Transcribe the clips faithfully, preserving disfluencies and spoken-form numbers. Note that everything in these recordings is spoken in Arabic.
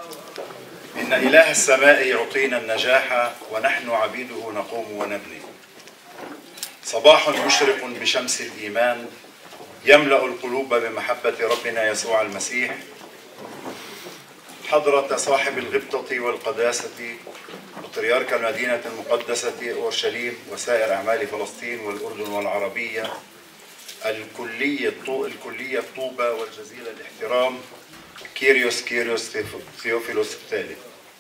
إن إله السماء يعطينا النجاح ونحن عبيده نقوم ونبني. صباح مشرق بشمس الإيمان يملأ القلوب بمحبة ربنا يسوع المسيح. حضرة صاحب الغبطة والقداسة بطريرك المدينة المقدسة أورشليم وسائر أعمال فلسطين والأردن والعربية، الكلية الكلية طوبى والجزيل الاحترام، كيريوس كيريوس ثيوفيلوس الثالث.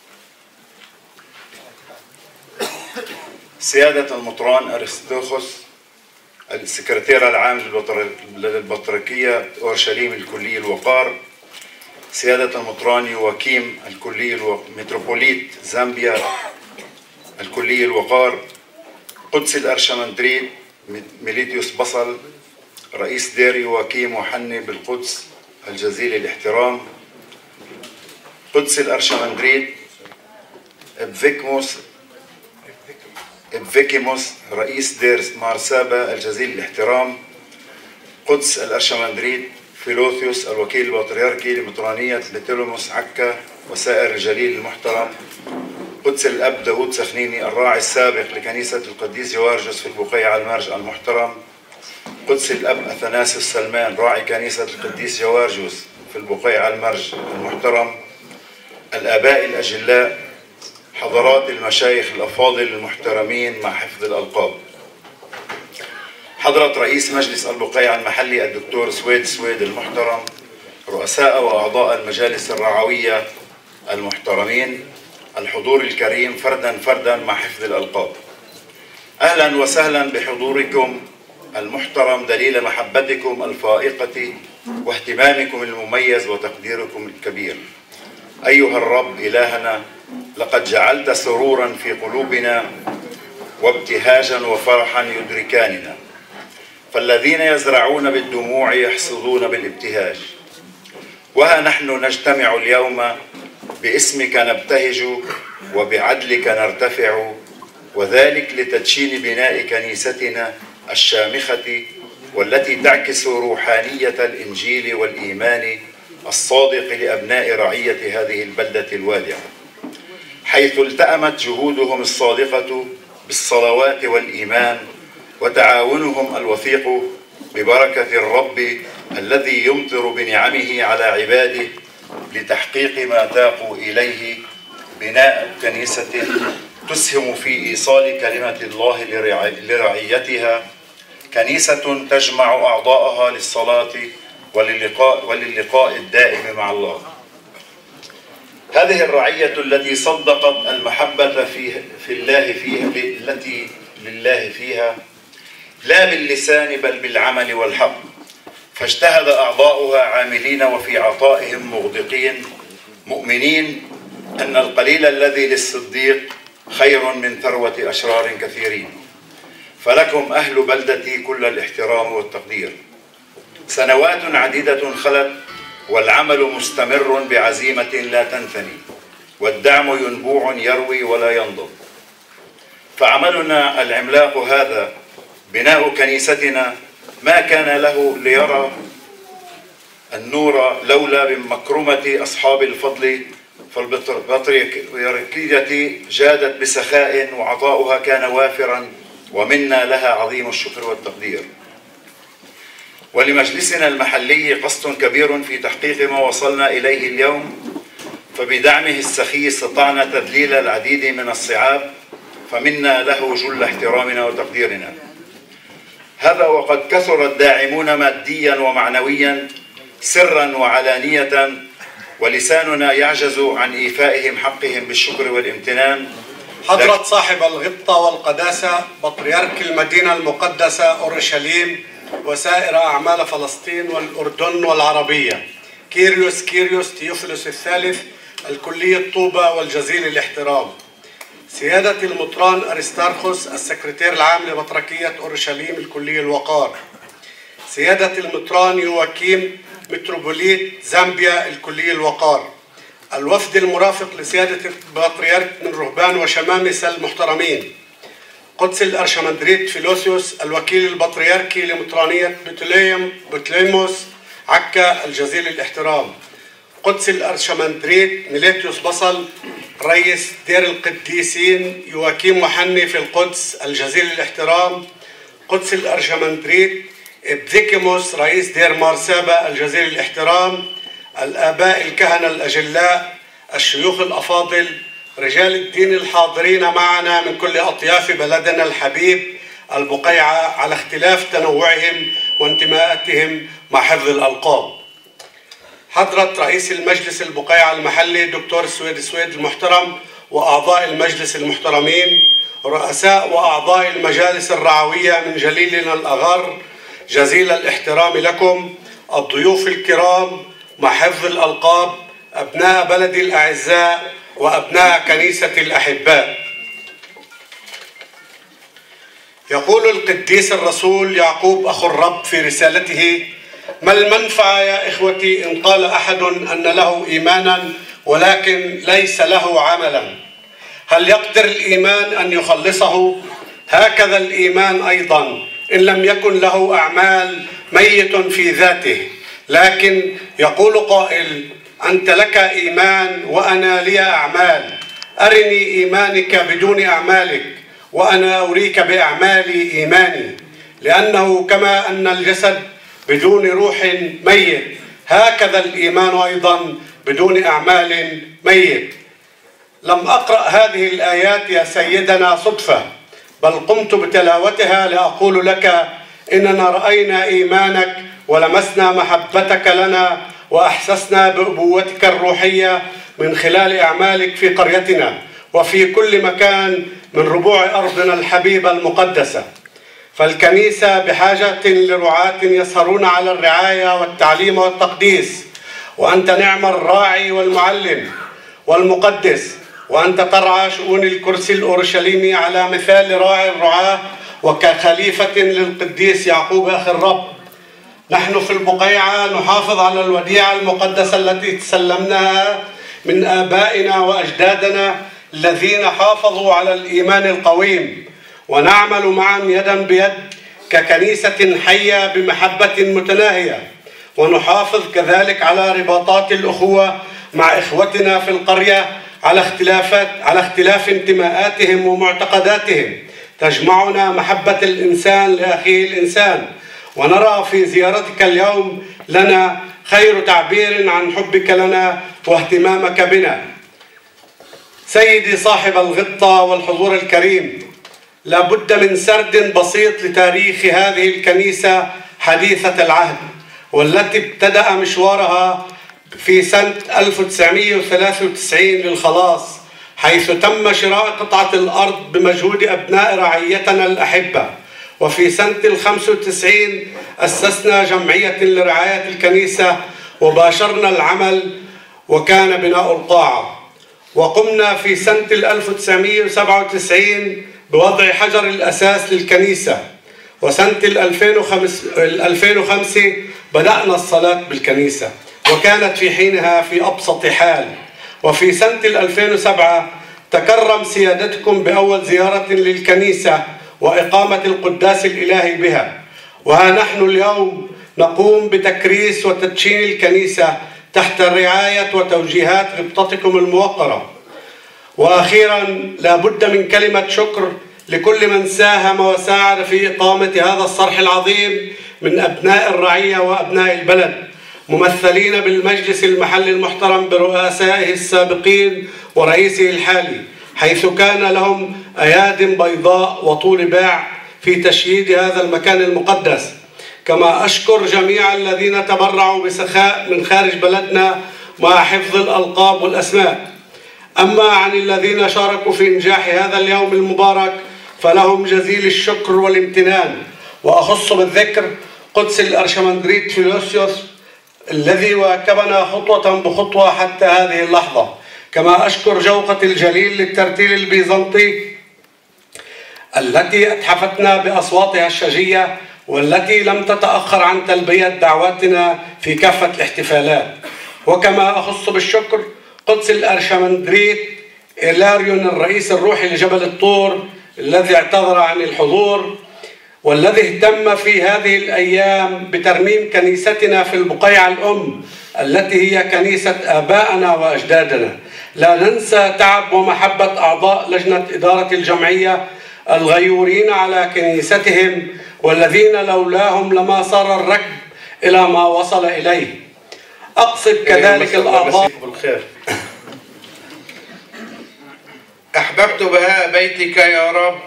سيادة المطران أرسطوخوس السكرتير العام للبطريركية أورشليم الكلي الوقار، سيادة المطران يواكيم الكلي الو... متروبوليت زامبيا الكلي الوقار، قدس الأرشمندريت ميليتيوس بصل رئيس دير يواكيم وحني بالقدس الجزيل الاحترام، قدس الأرشمندريت بفيكموس بفيكيموس رئيس دير مارسابا الجزيل الاحترام، قدس الأرشمندريت فيلوثيوس الوكيل البطريركي لمطرانية بتلوموس عكا وسائر الجليل المحترم، قدس الأب داود سخنيني الراعي السابق لكنيسة القديس يوارجس في البقيع المرج المحترم، قدس الأب أثناسيوس سلمان راعي كنيسة القديس يوارجس في البقيع المرج المحترم، الآباء الأجلاء، حضرات المشايخ الأفاضل المحترمين مع حفظ الألقاب، حضرة رئيس مجلس البقيع المحلي الدكتور سويد سويد المحترم، رؤساء وأعضاء المجالس الرعوية المحترمين، الحضور الكريم فردا فردا مع حفظ الألقاب، أهلا وسهلا بحضوركم المحترم دليل محبتكم الفائقة واهتمامكم المميز وتقديركم الكبير. أيها الرب إلهنا، لقد جعلت سرورا في قلوبنا وابتهاجا وفرحا يدركاننا، فالذين يزرعون بالدموع يحصدون بالابتهاج. وها نحن نجتمع اليوم باسمك نبتهج وبعدلك نرتفع، وذلك لتدشين بناء كنيستنا الشامخة والتي تعكس روحانية الإنجيل والإيمان الصادق لأبناء رعية هذه البلدة الوالعة، حيث التأمت جهودهم الصادقة بالصلوات والإيمان وتعاونهم الوثيق ببركة الرب الذي يمطر بنعمه على عباده لتحقيق ما تاقوا إليه، بناء كنيسة تسهم في إيصال كلمة الله لرعيتها، كنيسة تجمع أعضاءها للصلاة وللقاء, وللقاء الدائم مع الله. هذه الرعية التي صدقت المحبة في, في الله فيها التي لله فيها لا باللسان بل بالعمل والحق، فاجتهد أعضاؤها عاملين وفي عطائهم مغدقين، مؤمنين أن القليل الذي للصديق خير من ثروة أشرار كثيرين. فلكم أهل بلدتي كل الاحترام والتقدير. سنوات عديدة خلت والعمل مستمر بعزيمة لا تنثني، والدعم ينبوع يروي ولا ينضب. فعملنا العملاق هذا بناء كنيستنا ما كان له ليرى النور لولا بمكرمة أصحاب الفضل، فالبطريركية جادت بسخاء وعطاؤها كان وافرا، ومنا لها عظيم الشكر والتقدير. ولمجلسنا المحلي قصد كبير في تحقيق ما وصلنا إليه اليوم، فبدعمه السخي استطعنا تذليل العديد من الصعاب، فمنا له جل احترامنا وتقديرنا. هذا وقد كثر الداعمون ماديا ومعنويا سرا وعلانية، ولساننا يعجز عن إيفائهم حقهم بالشكر والامتنان. حضرة صاحب الغبطة والقداسة بطريرك المدينة المقدسة أورشليم وسائر أعمال فلسطين والأردن والعربية، كيريوس كيريوس ثيوفيلوس الثالث الكلية طوبى والجزيل الاحترام، سيادة المطران أرستارخوس السكرتير العام لبطركية أورشليم الكلية الوقار، سيادة المطران يواكيم متروبوليت زامبيا الكلية الوقار، الوفد المرافق لسيادة البطريرك من رهبان وشمامسة المحترمين، قدس الأرشمندريت فيلوثيوس الوكيل البطريركي لمطرانية بتليم بتليموس عكا الجزيل الاحترام، قدس الأرشمندريت ميليتيوس بصل رئيس دير القديسين يواكيم محني في القدس الجزيل الاحترام، قدس الأرشمندريت بذيكيموس رئيس دير مارسابة الجزيل الاحترام، الآباء الكهنة الأجلاء، الشيوخ الأفاضل، رجال الدين الحاضرين معنا من كل أطياف بلدنا الحبيب البقيعة على اختلاف تنوعهم وانتماءاتهم مع حفظ الألقاب. حضرة رئيس المجلس البقيعة المحلي دكتور سويد سويد المحترم وأعضاء المجلس المحترمين، رؤساء وأعضاء المجالس الرعوية من جليلنا الأغر، جزيل الاحترام لكم، الضيوف الكرام مع حفظ الألقاب، أبناء بلدي الأعزاء وأبناء كنيستي الأحباء. يقول القديس الرسول يعقوب أخو الرب في رسالته: ما المنفعة يا إخوتي إن قال أحد أن له إيمانا ولكن ليس له عملا؟ هل يقدر الإيمان أن يخلصه؟ هكذا الإيمان أيضا إن لم يكن له أعمال ميت في ذاته. لكن يقول قائل: أنت لك إيمان وأنا لي أعمال، أرني إيمانك بدون أعمالك وأنا أريك بأعمالي إيماني. لأنه كما أن الجسد بدون روح ميت، هكذا الإيمان أيضا بدون أعمال ميت. لم أقرأ هذه الآيات يا سيدنا صدفة، بل قمت بتلاوتها لأقول لك إننا رأينا إيمانك ولمسنا محبتك لنا وأحسسنا بأبوتك الروحية من خلال أعمالك في قريتنا وفي كل مكان من ربوع أرضنا الحبيبة المقدسة. فالكنيسة بحاجة لرعاة يسهرون على الرعاية والتعليم والتقديس، وأنت نعم الراعي والمعلم والمقدس، وأنت ترعى شؤون الكرسي الأورشليمي على مثال راعي الرعاة وكخليفة للقديس يعقوب أخي الرب. نحن في البقيعة نحافظ على الوديعة المقدسة التي تسلمناها من آبائنا وأجدادنا الذين حافظوا على الإيمان القويم، ونعمل معا يدا بيد ككنيسة حية بمحبة متناهية، ونحافظ كذلك على رباطات الأخوة مع إخوتنا في القرية على اختلافات على اختلاف انتماءاتهم ومعتقداتهم. تجمعنا محبة الإنسان لأخيه الإنسان، ونرى في زيارتك اليوم لنا خير تعبير عن حبك لنا واهتمامك بنا. سيدي صاحب الغبطة والحضور الكريم، لابد من سرد بسيط لتاريخ هذه الكنيسة حديثة العهد، والتي ابتدأ مشوارها في سنة ألف وتسعمئة وثلاثة وتسعين للخلاص، حيث تم شراء قطعة الأرض بمجهود أبناء رعيتنا الأحبة. وفي سنة الخمس وتسعين أسسنا جمعية لرعاية الكنيسة وباشرنا العمل وكان بناء القاعة. وقمنا في سنة ألف وتسعمئة وسبعة وتسعين بوضع حجر الأساس للكنيسة، وسنة ألفين وخمسة بدأنا الصلاة بالكنيسة وكانت في حينها في أبسط حال. وفي سنة ألفين وسبعة تكرم سيادتكم بأول زيارة للكنيسة وإقامة القداس الإلهي بها، وها نحن اليوم نقوم بتكريس وتدشين الكنيسة تحت رعاية وتوجيهات غبطتكم الموقرة. وأخيرا لا بد من كلمة شكر لكل من ساهم وساعد في إقامة هذا الصرح العظيم من أبناء الرعية وأبناء البلد، ممثلين بالمجلس المحلي المحترم برؤسائه السابقين ورئيسه الحالي، حيث كان لهم أياد بيضاء وطول باع في تشييد هذا المكان المقدس. كما أشكر جميع الذين تبرعوا بسخاء من خارج بلدنا مع حفظ الألقاب والأسماء. أما عن الذين شاركوا في إنجاح هذا اليوم المبارك فلهم جزيل الشكر والامتنان، وأخص بالذكر قدس الأرشمندريت فيلوسيوس الذي واكبنا خطوة بخطوة حتى هذه اللحظة. كما أشكر جوقة الجليل للترتيل البيزنطي التي أتحفتنا بأصواتها الشجية، والتي لم تتأخر عن تلبية دعواتنا في كافة الاحتفالات. وكما أخص بالشكر قدس الأرشمندريت إيلاريون الرئيس الروحي لجبل الطور الذي اعتذر عن الحضور، والذي اهتم في هذه الأيام بترميم كنيستنا في البقيعة الأم التي هي كنيسة آبائنا وأجدادنا. لا ننسى تعب ومحبة أعضاء لجنة إدارة الجمعية الغيورين على كنيستهم، والذين لولاهم لما صار الركب إلى ما وصل إليه. أقصد كذلك الأعضاء بالخير. أحببت بهاء بيتك يا رب،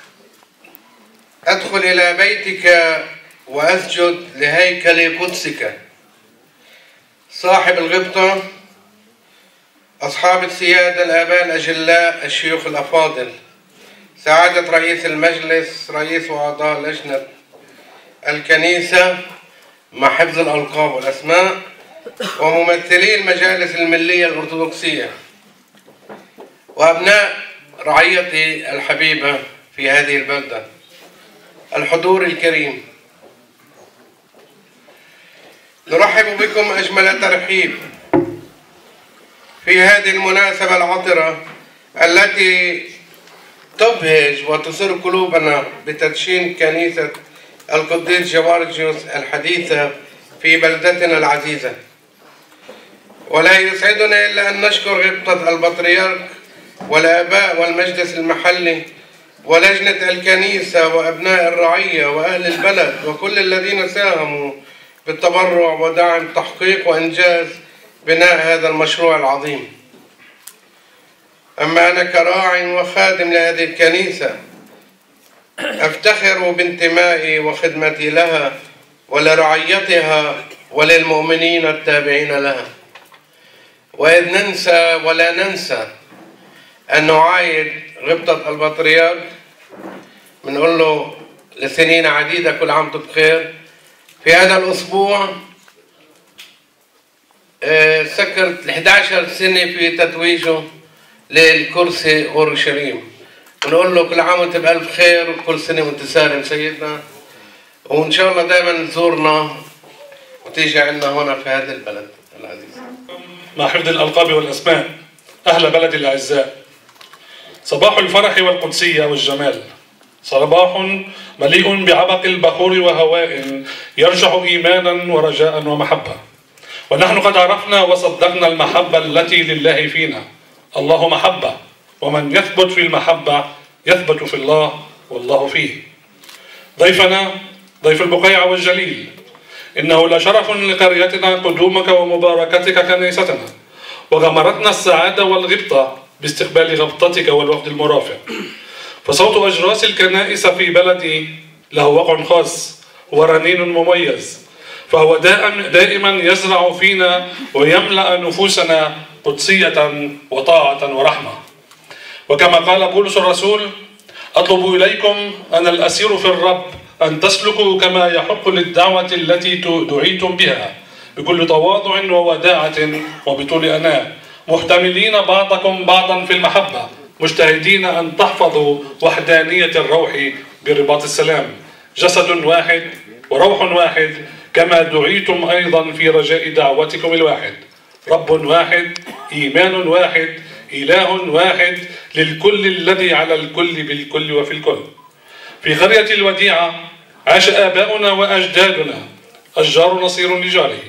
أدخل إلى بيتك وأسجد لهيكل قدسك. صاحب الغبطة، أصحاب السيادة الآباء الأجلاء الشيوخ الأفاضل، سعادة رئيس المجلس، رئيس وأعضاء لجنة الكنيسة مع حفظ الألقاب والأسماء، وممثلي المجالس الملية الأرثوذكسية، وأبناء رعيتي الحبيبة في هذه البلدة، الحضور الكريم، نرحب بكم أجمل ترحيب في هذه المناسبة العطرة التي تبهج وتسر قلوبنا بتدشين كنيسة القديس جوارجيوس الحديثة في بلدتنا العزيزة. ولا يسعدنا إلا أن نشكر غبطة البطريرك والآباء والمجلس المحلي ولجنة الكنيسة وأبناء الرعية وأهل البلد وكل الذين ساهموا بالتبرع ودعم تحقيق وإنجاز بناء هذا المشروع العظيم. أما أنا كراع وخادم لهذه الكنيسة أفتخر بانتمائي وخدمتي لها ولرعيتها وللمؤمنين التابعين لها. وإذ ننسى ولا ننسى أن نعايد غبطة البطريرك، بنقول له لسنين عديدة كل عام وانتم بخير. في هذا الأسبوع سكرت إحدى عشرة سنة في تتويجه للكرسي أورشليم، ونقول له كل عام وانت بألف خير وكل سنة وانت سالم سيدنا، وإن شاء الله دائما تزورنا وتيجي عندنا هنا في هذا البلد العزيز. مع حفظ الألقاب والأسماء، أهل بلدي الأعزاء، صباح الفرح والقدسية والجمال، صباح مليء بعبق البخور وهواء يرجع إيمانا ورجاء ومحبة. ونحن قد عرفنا وصدقنا المحبة التي لله فينا. الله محبة، ومن يثبت في المحبة يثبت في الله والله فيه. ضيفنا ضيف البقيع والجليل، إنه لشرف لقريتنا قدومك ومباركتك كنيستنا، وغمرتنا السعادة والغبطة باستقبال غبطتك والوفد المرافق. فصوت أجراس الكنائس في بلدي له وقع خاص ورنين مميز، فهو دائما يزرع فينا ويملأ نفوسنا قدسية وطاعة ورحمة. وكما قال بولس الرسول: أطلب إليكم أنا الأسير في الرب أن تسلكوا كما يحق للدعوة التي دعيتم بها، بكل تواضع ووداعة وبطول أناة، محتملين بعضكم بعضا في المحبة، مجتهدين أن تحفظوا وحدانية الروح برباط السلام، جسد واحد وروح واحد، كما دعيتم أيضا في رجاء دعوتكم الواحد، رب واحد، إيمان واحد، إله واحد، للكل الذي على الكل بالكل وفي الكل. في قرية الوديعة عاش آباؤنا وأجدادنا، الجار نصير لجاره،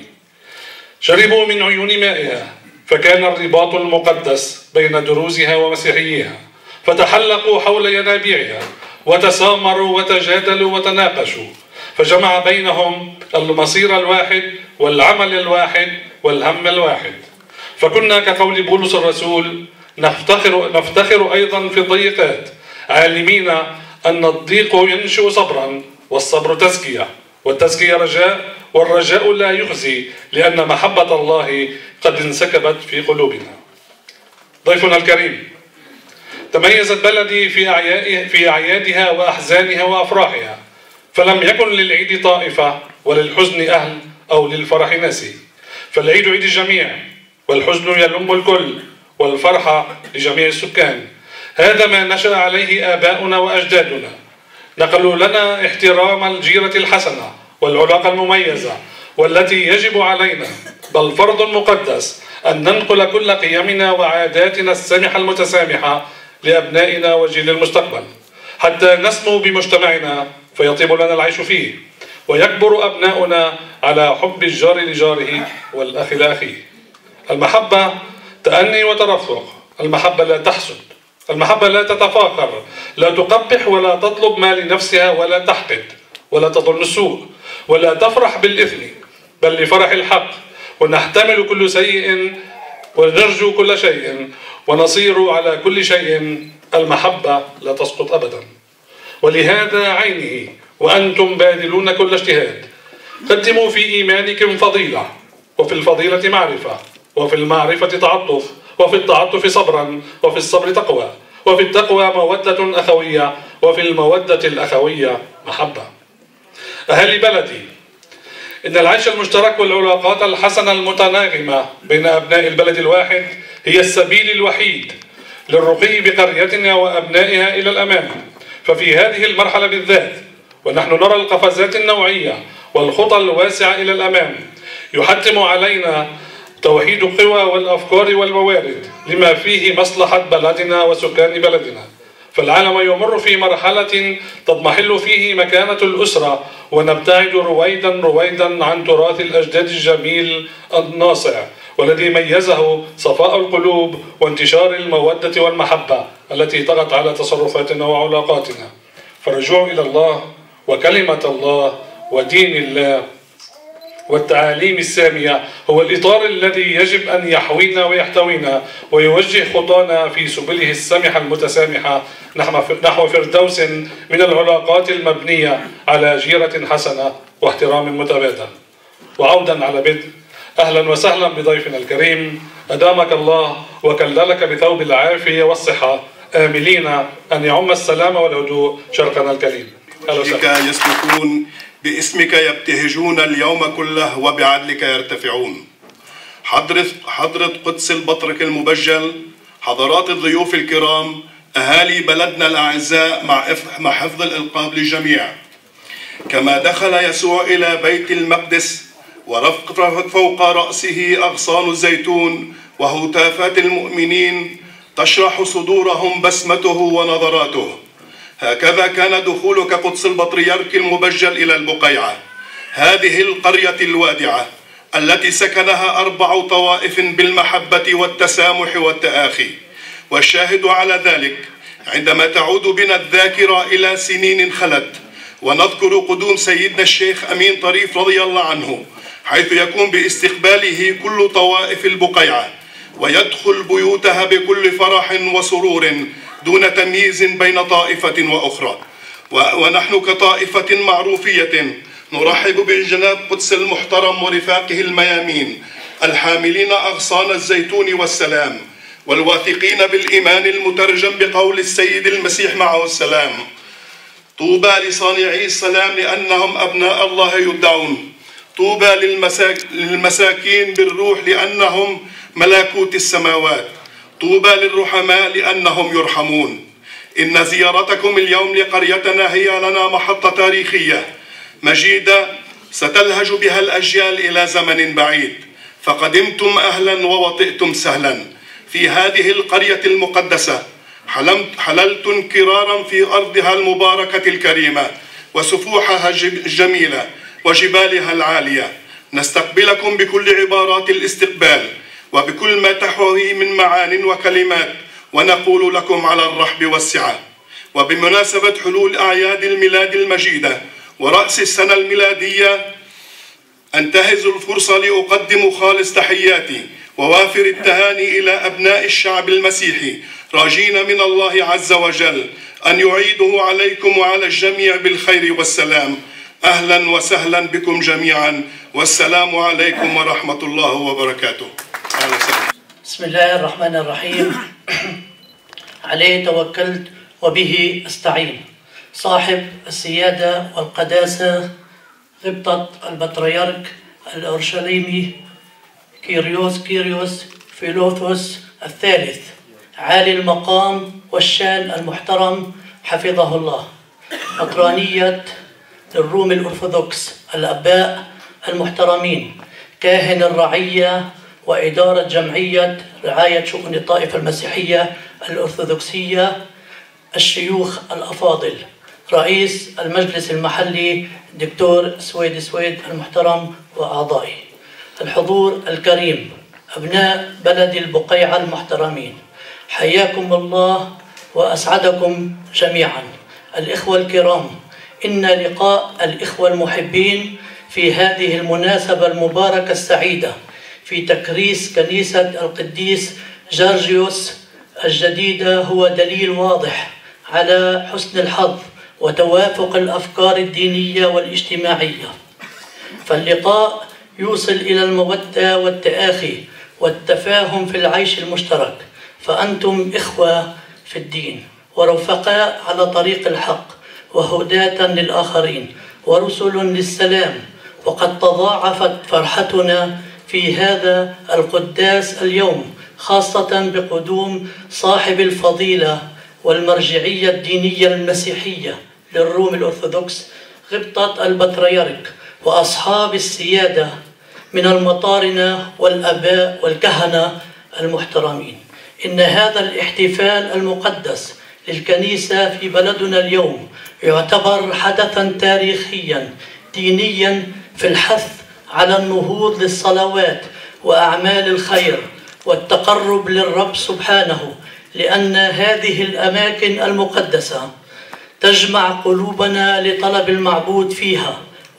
شربوا من عيون مائها، فكان الرباط المقدس بين دروزها ومسيحيها، فتحلقوا حول ينابيعها وتسامروا وتجادلوا وتناقشوا، فجمع بينهم المصير الواحد والعمل الواحد والهم الواحد. فكنا كقول بولس الرسول نفتخر, نفتخر أيضا في الضيقات، عالمين أن الضيق ينشئ صبرا، والصبر تزكية، والتزكية رجاء، والرجاء لا يخزي، لأن محبة الله قد انسكبت في قلوبنا. ضيفنا الكريم، تميزت بلدي في في أعيادها وأحزانها وأفراحها، فلم يكن للعيد طائفة وللحزن أهل أو للفرح ناسي، فالعيد عيد الجميع، والحزن يلم الكل، والفرحة لجميع السكان. هذا ما نشأ عليه آباؤنا وأجدادنا، نقلوا لنا احترام الجيرة الحسنة والعلاقة المميزة، والتي يجب علينا بل فرض مقدس أن ننقل كل قيمنا وعاداتنا السامحة المتسامحة لأبنائنا وجيل المستقبل، حتى نسمو بمجتمعنا فيطيب لنا العيش فيه، ويكبر أبناؤنا على حب الجار لجاره والأخ لأخيه. المحبة تأني وترفق، المحبة لا تحسد، المحبة لا تتفاخر، لا تقبح ولا تطلب ما لنفسها ولا تحقد ولا تظن السوء ولا تفرح بالإثم، بل لفرح الحق، ونحتمل كل شيء ونرجو كل شيء ونصير على كل شيء. المحبة لا تسقط أبدا. ولهذا عينه وأنتم باذلون كل اجتهاد قدموا في إيمانكم فضيلة، وفي الفضيلة معرفة، وفي المعرفة تعطف، وفي التعطف صبرا، وفي الصبر تقوى، وفي التقوى مودة أخوية، وفي المودة الأخوية محبة. أهالي بلدي، إن العيش المشترك والعلاقات الحسنة المتناغمة بين أبناء البلد الواحد هي السبيل الوحيد للرقي بقريتنا وأبنائها إلى الأمام. ففي هذه المرحلة بالذات ونحن نرى القفزات النوعية والخطى الواسعة إلى الأمام، يحتم علينا توحيد القوى والأفكار والموارد لما فيه مصلحة بلدنا وسكان بلدنا. فالعالم يمر في مرحلة تضمحل فيه مكانة الأسرة، ونبتعد رويدا رويدا عن تراث الأجداد الجميل الناصع والذي ميزه صفاء القلوب وانتشار المودة والمحبة التي طغت على تصرفاتنا وعلاقاتنا. فالرجوع إلى الله وكلمة الله ودين الله والتعاليم السامية هو الإطار الذي يجب أن يحوينا ويحتوينا ويوجه خطانا في سبله السمحة المتسامحة نحو فردوس من العلاقات المبنية على جيرة حسنة واحترام متبادل. وعودا على بدء، أهلا وسهلا بضيفنا الكريم، أدامك الله وكللك بثوب العافية والصحة، آملين أن يعم السلام والهدوء شرقنا الكريم. بك يسلكون، باسمك يبتهجون اليوم كله، وبعدلك يرتفعون. حضرة حضرة قدس البطرك المبجل، حضرات الضيوف الكرام، أهالي بلدنا الأعزاء، مع مع حفظ الألقاب للجميع. كما دخل يسوع إلى بيت المقدس ورفق فوق رأسه أغصان الزيتون وهتافات المؤمنين تشرح صدورهم بسمته ونظراته، هكذا كان دخولك قدس البطريرك المبجل إلى البقيعة، هذه القرية الوادعة التي سكنها أربع طوائف بالمحبة والتسامح والتآخي. والشاهد على ذلك عندما تعود بنا الذاكرة إلى سنين خلت ونذكر قدوم سيدنا الشيخ أمين طريف رضي الله عنه، حيث يكون باستقباله كل طوائف البقيعة ويدخل بيوتها بكل فرح وسرور دون تمييز بين طائفة وأخرى. ونحن كطائفة معروفية نرحب بالجناب قدس المحترم ورفاقه الميامين الحاملين أغصان الزيتون والسلام، والواثقين بالإيمان المترجم بقول السيد المسيح معه السلام: طوبى لصانعي السلام لأنهم أبناء الله يدعون، طوبى للمساكين بالروح لأنهم ملكوت السماوات، طوبى للرحماء لأنهم يرحمون. إن زيارتكم اليوم لقريتنا هي لنا محطة تاريخية مجيدة ستلهج بها الأجيال إلى زمن بعيد، فقدمتم أهلا ووطئتم سهلا في هذه القرية المقدسة، حللتم انكرارا في أرضها المباركة الكريمة وسفوحها الجميلة وجبالها العالية. نستقبلكم بكل عبارات الاستقبال وبكل ما تحويه من معان وكلمات، ونقول لكم على الرحب والسعة. وبمناسبة حلول أعياد الميلاد المجيدة ورأس السنة الميلادية أنتهز الفرصة لأقدم خالص تحياتي ووافر التهاني إلى أبناء الشعب المسيحي، راجين من الله عز وجل أن يعيده عليكم وعلى الجميع بالخير والسلام. أهلا وسهلا بكم جميعا، والسلام عليكم ورحمة الله وبركاته. أهلا وسهلا. بسم الله الرحمن الرحيم. عليه توكلت وبه أستعين. صاحب السيادة والقداسة غبطة البطريرك الأورشليمي كيريوس كيريوس فيلوثوس الثالث، عالي المقام والشان المحترم حفظه الله، مطرانية للروم الأرثوذكس، الأباء المحترمين، كاهن الرعية وإدارة جمعية رعاية شؤون الطائفة المسيحية الأرثوذكسية، الشيوخ الأفاضل، رئيس المجلس المحلي دكتور سويد سويد المحترم وأعضائه، الحضور الكريم، أبناء بلد البقيعة المحترمين، حياكم الله وأسعدكم جميعا. الإخوة الكرام، إن لقاء الإخوة المحبين في هذه المناسبة المباركة السعيدة في تكريس كنيسة القديس جورجيوس الجديدة هو دليل واضح على حسن الحظ وتوافق الأفكار الدينية والاجتماعية. فاللقاء يوصل إلى المودة والتآخي والتفاهم في العيش المشترك، فأنتم إخوة في الدين ورفقاء على طريق الحق وهداة للآخرين ورسل للسلام. وقد تضاعفت فرحتنا في هذا القداس اليوم، خاصة بقدوم صاحب الفضيلة والمرجعية الدينية المسيحية للروم الأرثوذكس غبطة البطريرك وأصحاب السيادة من المطارنة والأباء والكهنة المحترمين. إن هذا الاحتفال المقدس للكنيسة في بلدنا اليوم يعتبر حدثا تاريخيا دينيا في الحث على النهوض للصلوات وأعمال الخير والتقرب للرب سبحانه، لأن هذه الأماكن المقدسة تجمع قلوبنا لطلب المعبود فيها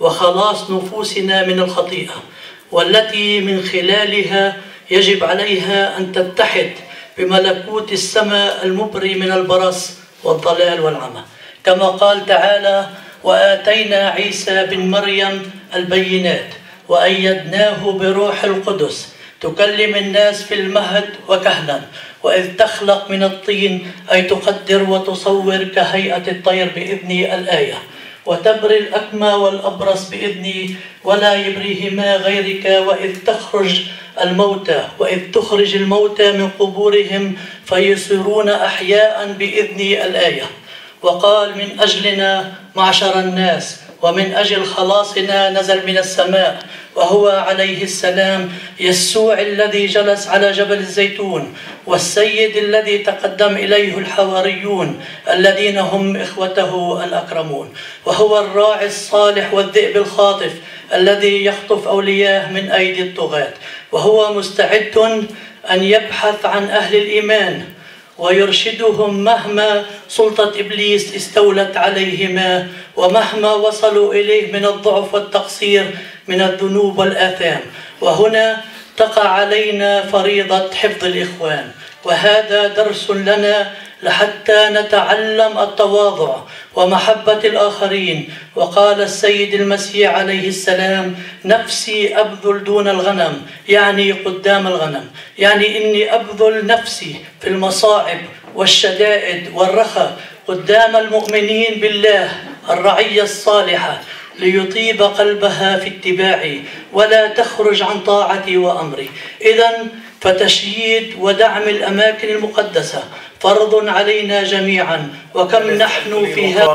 وخلاص نفوسنا من الخطيئة، والتي من خلالها يجب عليها أن تتحد بملكوت السماء المبري من البرص والضلال والعمى، كما قال تعالى: وآتينا عيسى بن مريم البينات وأيدناه بروح القدس تكلم الناس في المهد وكهلا، وإذ تخلق من الطين أي تقدر وتصور كهيئة الطير بإذن الآية، وتبري الأكمى والأبرص بإذني ولا يبريهما غيرك، وإذ تخرج الموتى وإذ تخرج الموتى من قبورهم فيصيرون أحياء بإذن الآية. وقال: من أجلنا معشر الناس ومن أجل خلاصنا نزل من السماء، وهو عليه السلام يسوع الذي جلس على جبل الزيتون، والسيد الذي تقدم إليه الحواريون الذين هم إخوته الأكرمون، وهو الراعي الصالح والذئب الخاطف الذي يخطف أولياه من أيدي الطغاة، وهو مستعد أن يبحث عن أهل الإيمان ويرشدهم مهما سلطة إبليس استولت عليهما ومهما وصلوا إليه من الضعف والتقصير من الذنوب والآثام. وهنا تقع علينا فريضة حفظ الإخوان، وهذا درس لنا لحتى نتعلم التواضع ومحبة الآخرين. وقال السيد المسيح عليه السلام: نفسي أبذل دون الغنم، يعني قدام الغنم، يعني إني أبذل نفسي في المصاعب والشدائد والرخاء قدام المؤمنين بالله الرعية الصالحة، ليطيب قلبها في اتباعي ولا تخرج عن طاعتي وأمري. إذن فتشييد ودعم الأماكن المقدسة فرض علينا جميعا، وكم نحن في هذا.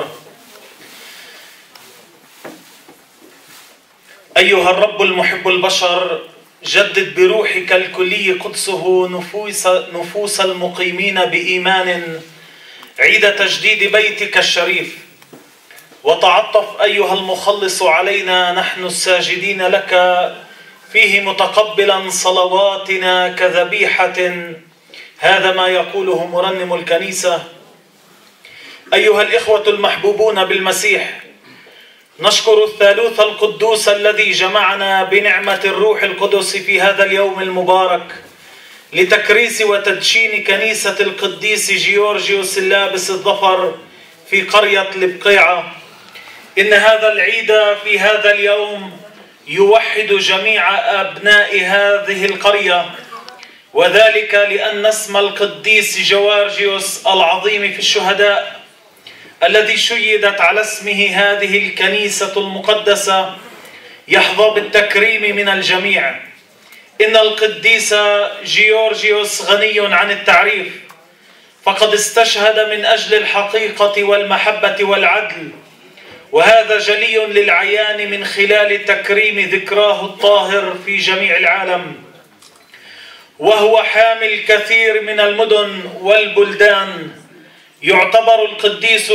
أيها الرب المحب البشر، جدد بروحك الكلي قدسه نفوس, نفوس المقيمين بإيمان عيد تجديد بيتك الشريف، وتعطف أيها المخلص علينا نحن الساجدين لك فيه، متقبلا صلواتنا كذبيحة. هذا ما يقوله مرنم الكنيسة. أيها الإخوة المحبوبون بالمسيح، نشكر الثالوث القدوس الذي جمعنا بنعمة الروح القدس في هذا اليوم المبارك لتكريس وتدشين كنيسة القديس جيورجيوس اللابس الظفر في قرية البقيعة. إن هذا العيد في هذا اليوم يوحد جميع أبناء هذه القرية، وذلك لأن اسم القديس جوارجيوس العظيم في الشهداء الذي شيدت على اسمه هذه الكنيسة المقدسة يحظى بالتكريم من الجميع. إن القديس جيورجيوس غني عن التعريف، فقد استشهد من أجل الحقيقة والمحبة والعدل، وهذا جلي للعيان من خلال تكريم ذكراه الطاهر في جميع العالم. وهو حامل الكثير من المدن والبلدان. يعتبر القديس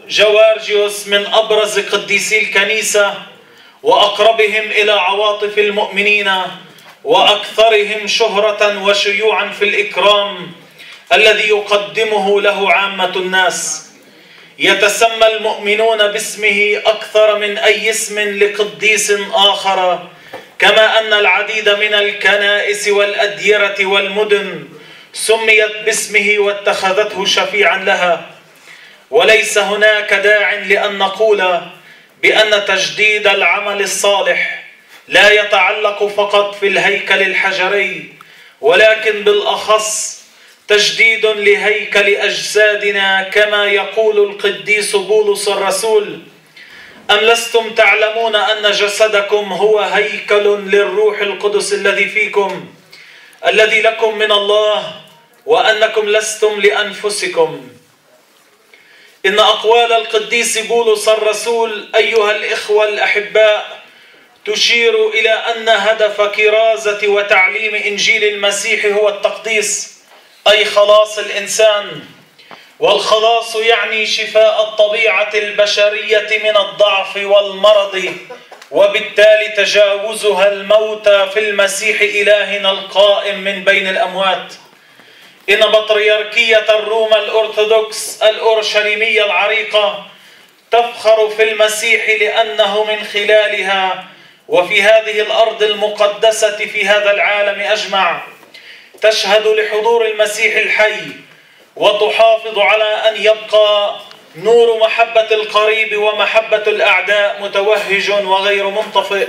جوارجيوس من أبرز قديسي الكنيسة وأقربهم إلى عواطف المؤمنين وأكثرهم شهرة وشيوعا في الإكرام الذي يقدمه له عامة الناس. يتسمى المؤمنون باسمه أكثر من أي اسم لقديس آخر، كما أن العديد من الكنائس والأديرة والمدن سميت باسمه واتخذته شفيعا لها. وليس هناك داع لأن نقول بأن تجديد العمل الصالح لا يتعلق فقط في الهيكل الحجري، ولكن بالأخص تجديد لهيكل أجسادنا، كما يقول القديس بولس الرسول: أم لستم تعلمون أن جسدكم هو هيكل للروح القدس الذي فيكم، الذي لكم من الله، وأنكم لستم لأنفسكم؟ إن أقوال القديس بولس الرسول أيها الإخوة الأحباء تشير إلى أن هدف كرازة وتعليم إنجيل المسيح هو التقديس، أي خلاص الإنسان. والخلاص يعني شفاء الطبيعة البشرية من الضعف والمرض، وبالتالي تجاوزها الموت في المسيح إلهنا القائم من بين الأموات. إن بطريركية الروما الأرثوذكس الأورشليمية العريقة تفخر في المسيح لأنه من خلالها وفي هذه الأرض المقدسة في هذا العالم أجمع تشهد لحضور المسيح الحي، وتحافظ على أن يبقى نور محبة القريب ومحبة الأعداء متوهج وغير منطفئ.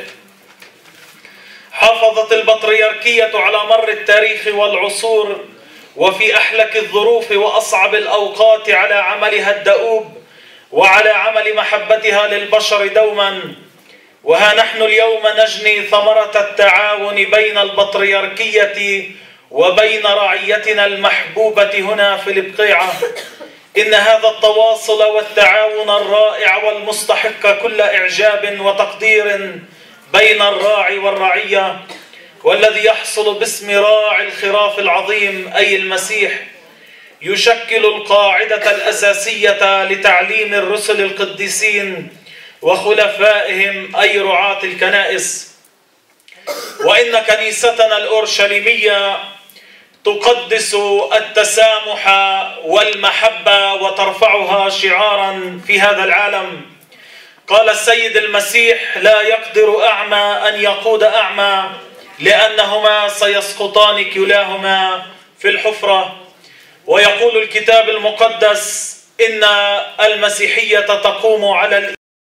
حافظت البطريركية على مر التاريخ والعصور وفي أحلك الظروف وأصعب الأوقات على عملها الدؤوب وعلى عمل محبتها للبشر دوما. وها نحن اليوم نجني ثمرة التعاون بين البطريركية وبين رعيتنا المحبوبة هنا في البقيعة. إن هذا التواصل والتعاون الرائع والمستحق كل إعجاب وتقدير بين الراعي والرعية، والذي يحصل باسم راعي الخراف العظيم أي المسيح، يشكل القاعدة الأساسية لتعليم الرسل القديسين وخلفائهم أي رعاة الكنائس. وإن كنيستنا الأورشليمية تقدس التسامح والمحبة وترفعها شعارا في هذا العالم. قال السيد المسيح: لا يقدر أعمى أن يقود أعمى، لأنهما سيسقطان كلاهما في الحفرة. ويقول الكتاب المقدس إن المسيحية تقوم على